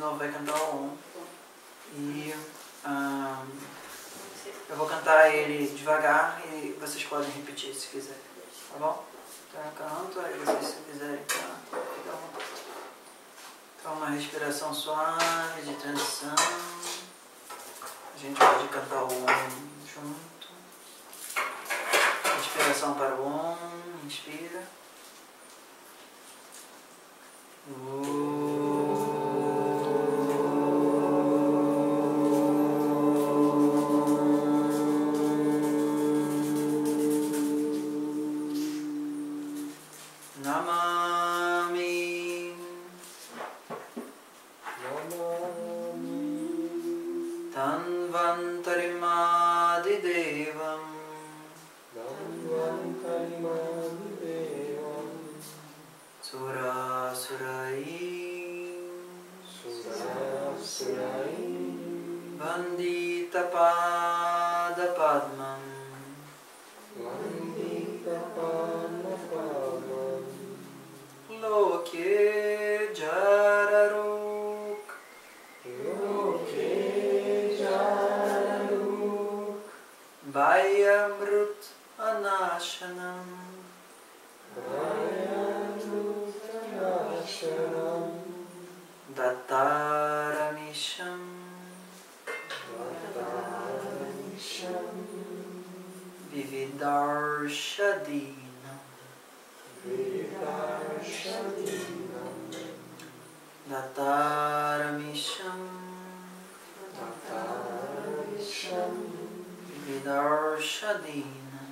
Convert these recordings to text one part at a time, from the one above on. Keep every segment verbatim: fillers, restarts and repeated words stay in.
novo vai cantar o Om. E um, eu vou cantar ele devagar e vocês podem repetir se quiserem, tá bom? Então eu canto, aí vocês se quiserem cantar, fica à vontade. Então uma respiração suave de transição. A gente pode cantar o Om junto. Respiração para o Om, inspira. Namami Tanvantarimadhidevam Surasuraim Vandita Pada Padmam Loke Jararuk Bayamrut Anashanam Dattaramisham Vividarshadinam Dattaramisham Vividarshadinam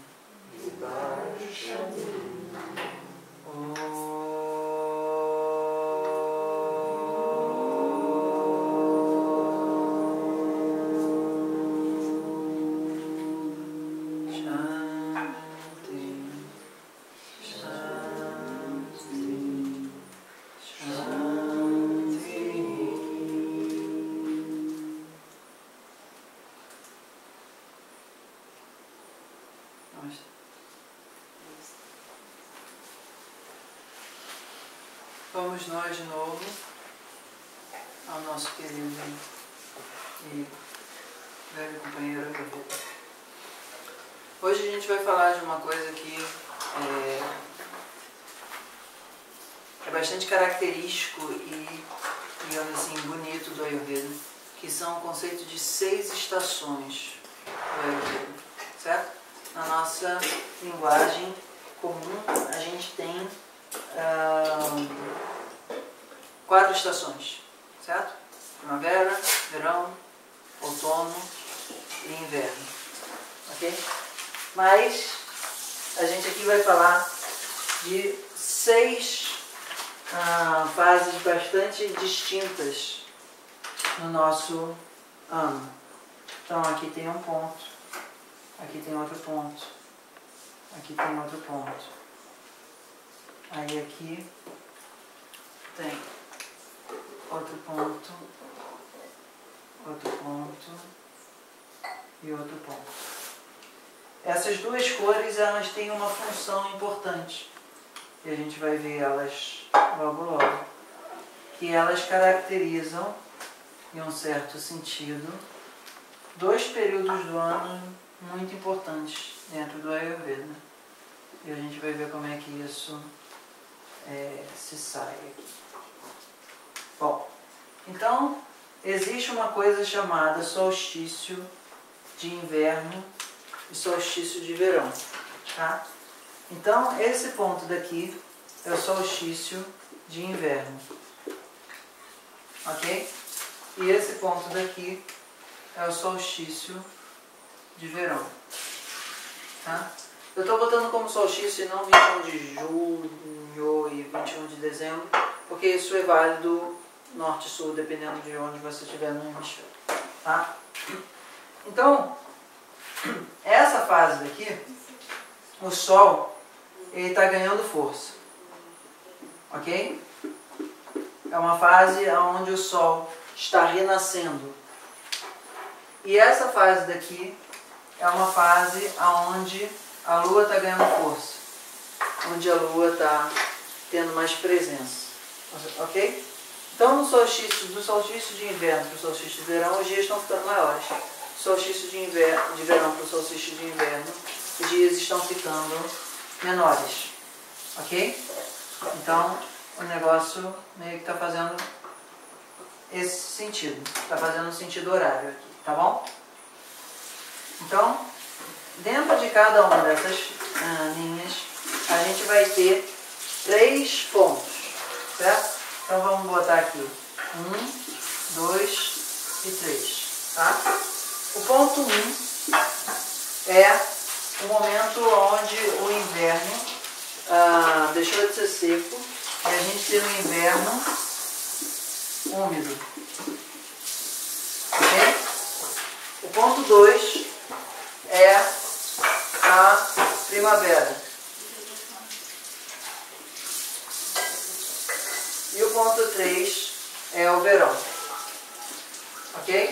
Vamos nós de novo ao nosso querido e velho companheiro Ayurveda. Hoje a gente vai falar de uma coisa que é, é bastante característico e, digamos assim, bonito do Ayurveda, que são o conceito de seis estações do Ayurveda, certo? Na nossa linguagem comum a gente tem Uh, quatro estações, certo? Primavera, verão, outono e inverno, ok? Mas a gente aqui vai falar de seis uh, fases bastante distintas no nosso ano. Então aqui tem um ponto, aqui tem outro ponto, aqui tem outro ponto. Aí aqui tem outro ponto, outro ponto e outro ponto. Essas duas cores, elas têm uma função importante, e a gente vai ver elas logo logo, que elas caracterizam, em um certo sentido, dois períodos do ano muito importantes dentro do Ayurveda. E a gente vai ver como é que isso É, se sai aqui. Bom, então existe uma coisa chamada solstício de inverno e solstício de verão, tá? Então esse ponto daqui é o solstício de inverno, ok? E esse ponto daqui é o solstício de verão, tá? Eu estou botando como solstício e não vinte e um de julho e vinte e um de dezembro, porque isso é válido norte e sul, dependendo de onde você estiver no hemisfério, tá? Então, essa fase daqui, o Sol, ele está ganhando força, ok? É uma fase onde o Sol está renascendo. E essa fase daqui é uma fase onde a Lua está ganhando força, onde a Lua está tendo mais presença, ok? Então, no solstício, do solstício de inverno para o solstício de verão, os dias estão ficando maiores. Do solstício de, inverno, de verão para o solstício de inverno, os dias estão ficando menores. Ok? Então, o negócio meio que está fazendo esse sentido. Está fazendo um sentido horário aqui, tá bom? Então, dentro de cada uma dessas ah, linhas, a gente vai ter três pontos, certo? Então vamos botar aqui um, dois e três, tá? O ponto um é o momento onde o inverno ah, deixou de ser seco e a gente tem um inverno úmido, ok? O ponto dois é a primavera. E o ponto três é o verão. Ok?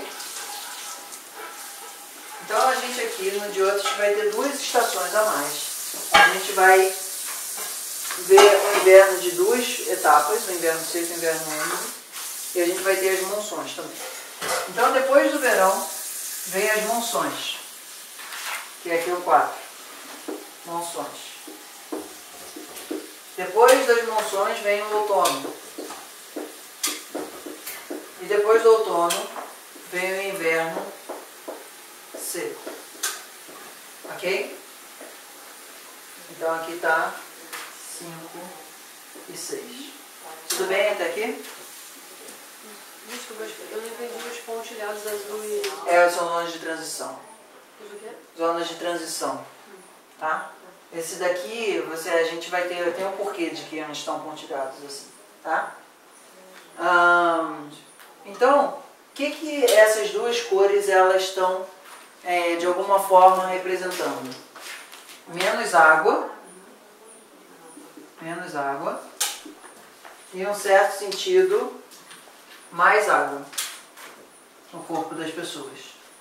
Então a gente aqui no de hoje vai ter duas estações a mais. A gente vai ver o inverno de duas etapas, o inverno seco e o inverno úmido. E a gente vai ter as monções também. Então depois do verão vem as monções, que é aqui o quatro. Monções. Depois das monções vem o outono. E depois do outono vem o inverno seco. Ok? Então aqui está cinco e seis. Tudo bem até aqui? Desculpa, eu não entendi os pontilhados azuis. É, são zonas de transição. O quê? Zonas de transição. Tá? Esse daqui, você, a gente vai ter, tem um porquê de que eles estão pontilhados assim. Tá? Hum, então, o que, que essas duas cores elas estão, é, de alguma forma, representando? Menos água, menos água, e em um certo sentido, mais água no corpo das pessoas.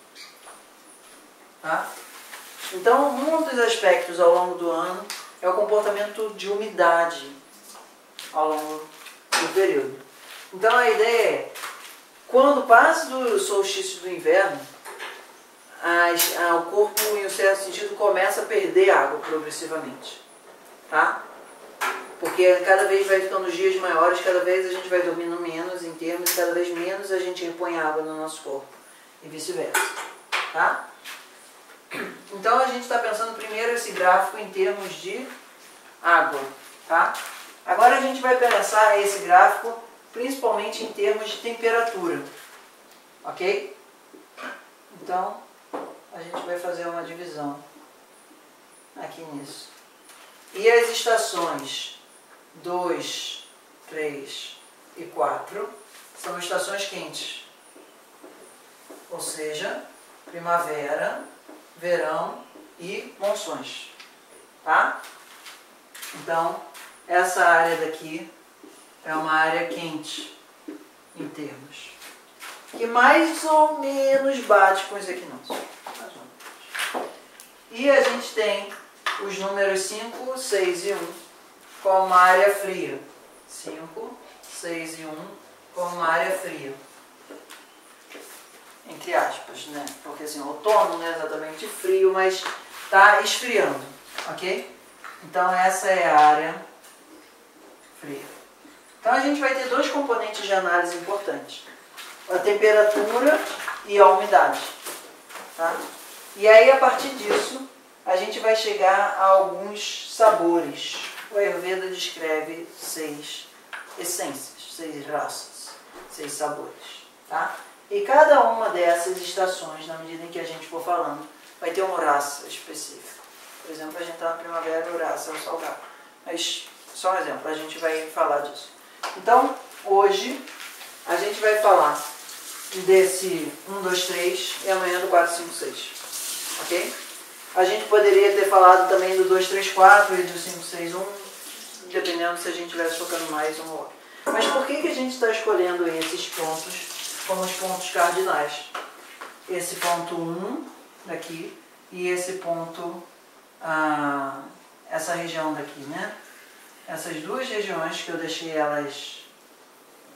Tá? Então, um dos aspectos ao longo do ano é o comportamento de umidade ao longo do período. Então, a ideia é, quando passa do solstício do inverno, as, a, o corpo, em um certo sentido, começa a perder água progressivamente. Tá? Porque cada vez vai ficando os dias maiores, cada vez a gente vai dormindo menos em termos, cada vez menos a gente repõe água no nosso corpo. E vice-versa. Tá? Então a gente está pensando primeiro esse gráfico em termos de água. Tá? Agora a gente vai pensar esse gráfico principalmente em termos de temperatura. Ok? Então a gente vai fazer uma divisão aqui nisso. E as estações dois, três e quatro são estações quentes. Ou seja, primavera, verão e monções. Tá? Então, essa área daqui é uma área quente em termos. Que mais ou menos bate com os equinócios. E a gente tem os números cinco, seis e um como uma área fria. cinco, seis e um como uma área fria. Entre aspas, né? Porque assim, outono não é exatamente frio, mas está esfriando. Ok? Então essa é a área fria. Então a gente vai ter dois componentes de análise importantes. A temperatura e a umidade. Tá? E aí a partir disso a gente vai chegar a alguns sabores. O Ayurveda descreve seis essências, seis raças, seis sabores. Tá? E cada uma dessas estações, na medida em que a gente for falando, vai ter uma raça específica. Por exemplo, a gente está na primavera, a raça é o salgado. Mas, só um exemplo, a gente vai falar disso. Então, hoje, a gente vai falar desse um, dois, três e amanhã do quatro, cinco, seis. Ok? A gente poderia ter falado também do dois, três, quatro e do cinco, seis, um, dependendo se a gente estivesse focando mais um ou outro. Mas por que, que a gente está escolhendo esses pontos como os pontos cardinais? Esse ponto um daqui e esse ponto, ah, essa região daqui, né? Essas duas regiões que eu deixei elas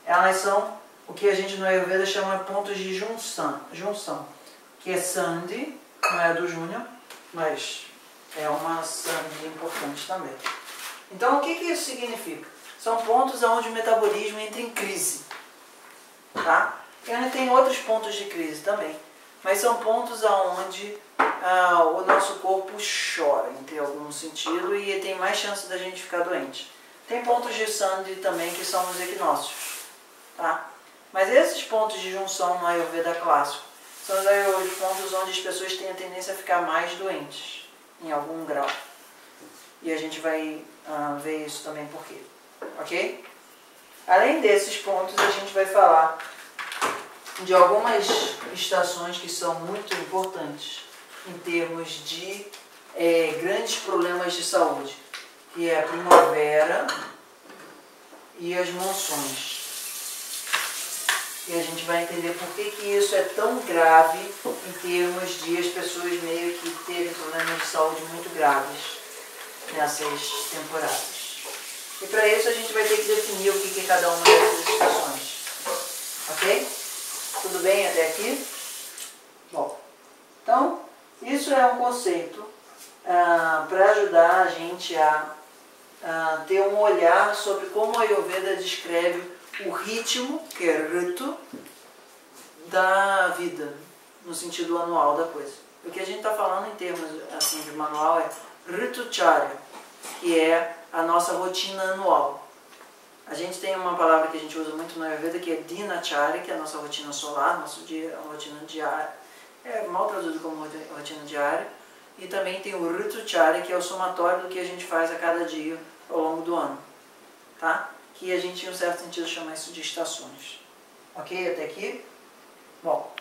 elas são o que a gente no Ayurveda chama de pontos de junção, junção que é Sandhi, não é do Júnior, mas é uma Sandhi importante também. Então, o que, que isso significa? São pontos onde o metabolismo entra em crise. Tá? E ainda tem outros pontos de crise também, mas são pontos onde ah, o nosso corpo chora, em algum sentido, e tem mais chance da gente ficar doente. Tem pontos de Sandhi também, que são os equinócios. Tá? Mas esses pontos de junção no Ayurveda clássico são os pontos onde as pessoas têm a tendência a ficar mais doentes, em algum grau. E a gente vai ah, ver isso também por quê. Ok? Além desses pontos, a gente vai falar de algumas estações que são muito importantes em termos de é, grandes problemas de saúde, que é a primavera e as monções. E a gente vai entender por que, que isso é tão grave em termos de as pessoas meio que terem problemas de saúde muito graves nessas temporadas. E para isso a gente vai ter que definir o que, que é cada uma dessas estações. Ok? Tudo bem até aqui? Bom, então isso é um conceito ah, para ajudar a gente a, a ter um olhar sobre como a Ayurveda descreve o ritmo, que é ritu, da vida, no sentido anual da coisa. O que a gente está falando em termos assim, de manual é ritucharya, que é a nossa rotina anual. A gente tem uma palavra que a gente usa muito na Ayurveda, que é dinacharya, que é a nossa rotina solar, nosso dia, a rotina diária, é mal traduzido como rotina diária. E também tem o ritucharya, que é o somatório do que a gente faz a cada dia ao longo do ano. Tá? Que a gente, em um certo sentido, chama isso de estações. Ok? Até aqui? Bom,